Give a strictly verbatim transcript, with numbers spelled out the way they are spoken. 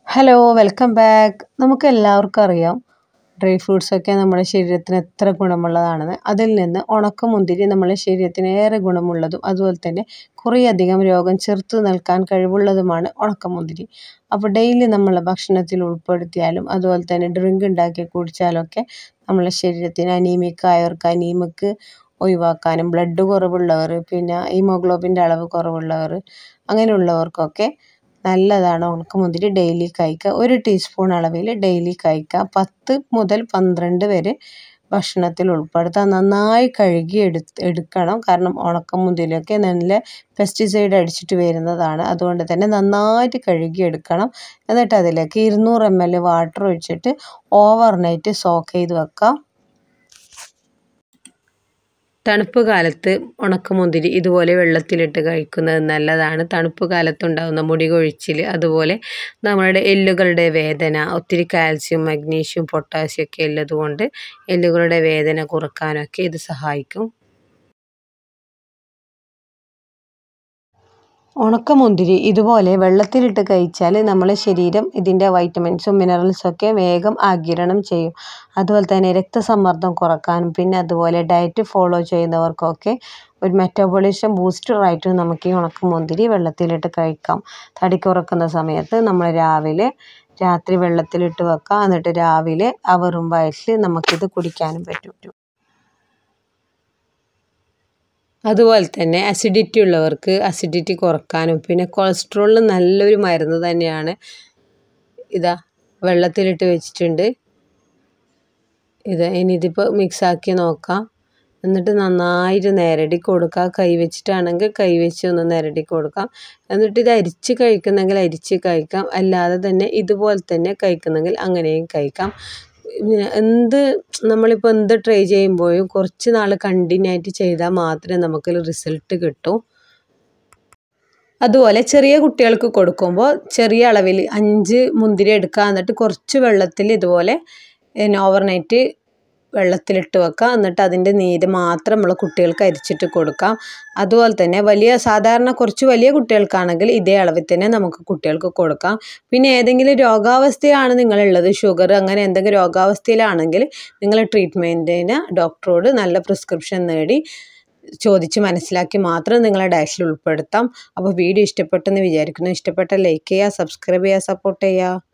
Hello welcome back. നമുക്കെല്ലാവർക്കും അറിയാം dry ഫ്രൂട്ട്സൊക്കെ നമ്മുടെ ശരീരത്തിന് എത്ര ഗുണമുള്ളതാണെന്ന്. അതിൽ നിന്ന് ഉണക്കമുന്തിരി നമ്മുടെ ശരീരത്തിന് ഏറെ ഗുണമുള്ളതും അതുപോലെ തന്നെ കുറേയധികം രോഗം ചെറുത്ത് നിൽക്കാൻ കഴിവുള്ളതുമാണ് ഉണക്കമുന്തിരി. അപ്പോൾ ഡെയിലി നമ്മളെ ഭക്ഷണത്തിൽ ഉൾപ്പെടുത്തിയാലും അതുപോലെ തന്നെ ഡ്രിങ്ക് ഉണ്ടാക്കി കുടിച്ചാലൊക്കെ നമ്മളെ ശരീരത്തിന് അനീമിക് ആയവർക്ക് അനീമിക് ഒഴിവാക്കാനും ബ്ലഡ് കുറവുള്ളവർ പിന്നെ ഹീമോഗ്ലോബിൻ്റെ അളവ് കുറവുള്ളവർ അങ്ങനെയുള്ളവർക്കൊക്കെ നല്ലതാണ് ഉണക്കമുന്തിരി ഡെയിലി കഴിക്കുക. ഒരു ടീസ്പൂൺ അളവിൽ ഡെയിലി കഴിക്കുക. പത്ത് മുതൽ പന്ത്രണ്ട് വരെ ഭക്ഷണത്തിൽ ഉൾപ്പെടുത്തുക. നന്നായി കഴുകി എടു എടുക്കണം കാരണം ഉണക്കമുന്തിരിയൊക്കെ നല്ല പെസ്റ്റിസൈഡ് അടിച്ചിട്ട് വരുന്നതാണ്. അതുകൊണ്ട് തന്നെ നന്നായിട്ട് കഴുകി എടുക്കണം. എന്നിട്ട് അതിലേക്ക് ഇരുന്നൂറ് എം എൽ വാട്ടർ ഒഴിച്ചിട്ട് ഓവർ നൈറ്റ് സോക്ക് ചെയ്ത് വെക്കാം. തണുപ്പ് കാലത്ത് ഉണക്കമുന്തിരി ഇതുപോലെ വെള്ളത്തിലിട്ട് കഴിക്കുന്നത് നല്ലതാണ്. തണുപ്പ് കാലത്തുണ്ടാകുന്ന മുടി കൊഴിച്ചിൽ അതുപോലെ നമ്മുടെ എല്ലുകളുടെ വേദന, ഒത്തിരി കാൽസ്യം മഗ്നീഷ്യം പൊട്ടാസ്യം ഒക്കെ ഉള്ളതുകൊണ്ട് എല്ലുകളുടെ വേദന കുറക്കാനൊക്കെ ഇത് സഹായിക്കും. ഉണക്കമുന്തിരി ഇതുപോലെ വെള്ളത്തിലിട്ട് കഴിച്ചാൽ നമ്മളെ ശരീരം ഇതിൻ്റെ വൈറ്റമിൻസും മിനറൽസൊക്കെ വേഗം ആഗിരണം ചെയ്യും. അതുപോലെ തന്നെ രക്തസമ്മർദ്ദം കുറക്കാനും പിന്നെ അതുപോലെ ഡയറ്റ് ഫോളോ ചെയ്യുന്നവർക്കൊക്കെ ഒരു മെറ്റബോളിസം ബൂസ്റ്ററായിട്ട് നമുക്ക് ഈ ഉണക്കമുന്തിരി വെള്ളത്തിലിട്ട് കഴിക്കാം. തടി കുറക്കുന്ന സമയത്ത് നമ്മൾ രാവിലെ രാത്രി വെള്ളത്തിലിട്ട് വെക്കാം. എന്നിട്ട് രാവിലെ ആ വെറും വയറ്റിൽ നമുക്കിത് കുടിക്കാനും പറ്റും. അതുപോലെ തന്നെ അസിഡിറ്റി ഉള്ളവർക്ക് അസിഡിറ്റി കുറക്കാനും പിന്നെ കൊളസ്ട്രോളിന് നല്ലൊരു മരുന്ന് തന്നെയാണ്. ഇതാ വെള്ളത്തിലിട്ട് വെച്ചിട്ടുണ്ട്. ഇത് ഇനി ഇതിപ്പോൾ മിക്സാക്കി നോക്കാം. എന്നിട്ട് നന്നായിട്ട് നിരടി കൊടുക്കുക. കൈ വെച്ചിട്ടാണെങ്കിൽ കൈ വെച്ച് ഒന്ന് നിരടി കൊടുക്കാം. എന്നിട്ട് ഇത് അരിച്ച് കഴിക്കുന്നെങ്കിൽ അരിച്ച് കഴിക്കാം. അല്ലാതെ തന്നെ ഇതുപോലെ തന്നെ കഴിക്കുന്നെങ്കിൽ അങ്ങനെയും കഴിക്കാം. എന്ത് നമ്മളിപ്പോൾ എന്ത് ട്രൈ ചെയ്യുമ്പോഴും കുറച്ച് നാൾ കണ്ടിന്യൂ ആയിട്ട് ചെയ്താൽ മാത്രമേ നമുക്ക് റിസൾട്ട് കിട്ടൂ. അതുപോലെ ചെറിയ കുട്ടികൾക്ക് കൊടുക്കുമ്പോൾ ചെറിയ അളവിൽ അഞ്ച് മുന്തിരി എടുക്കുക. എന്നിട്ട് കുറച്ച് വെള്ളത്തിൽ ഇതുപോലെ ഓവർനൈറ്റ് വെള്ളത്തിലിട്ട് വെക്കുക. എന്നിട്ട് അതിൻ്റെ നീര് മാത്രം നമ്മൾ കുട്ടികൾക്ക് അരിച്ചിട്ട് കൊടുക്കാം. അതുപോലെ തന്നെ വലിയ സാധാരണ കുറച്ച് വലിയ കുട്ടികൾക്കാണെങ്കിൽ ഇതേ അളവിൽ തന്നെ നമുക്ക് കുട്ടികൾക്ക് കൊടുക്കാം. പിന്നെ ഏതെങ്കിലും രോഗാവസ്ഥയാണ് നിങ്ങളുള്ളത്, ഷുഗർ അങ്ങനെ എന്തെങ്കിലും രോഗാവസ്ഥയിലാണെങ്കിൽ നിങ്ങൾ ട്രീറ്റ്മെൻറ്റിന് ഡോക്ടറോട് നല്ല പ്രിസ്ക്രിപ്ഷൻ നേടി ചോദിച്ച് മനസ്സിലാക്കി മാത്രം നിങ്ങളെ ഡയറ്റിൽ ഉൾപ്പെടുത്താം. അപ്പോൾ വീഡിയോ ഇഷ്ടപ്പെട്ടെന്ന് വിചാരിക്കുന്നു. ഇഷ്ടപ്പെട്ട ലൈക്ക് ചെയ്യുക, സബ്സ്ക്രൈബ് ചെയ്യുക, സപ്പോർട്ട് ചെയ്യുക.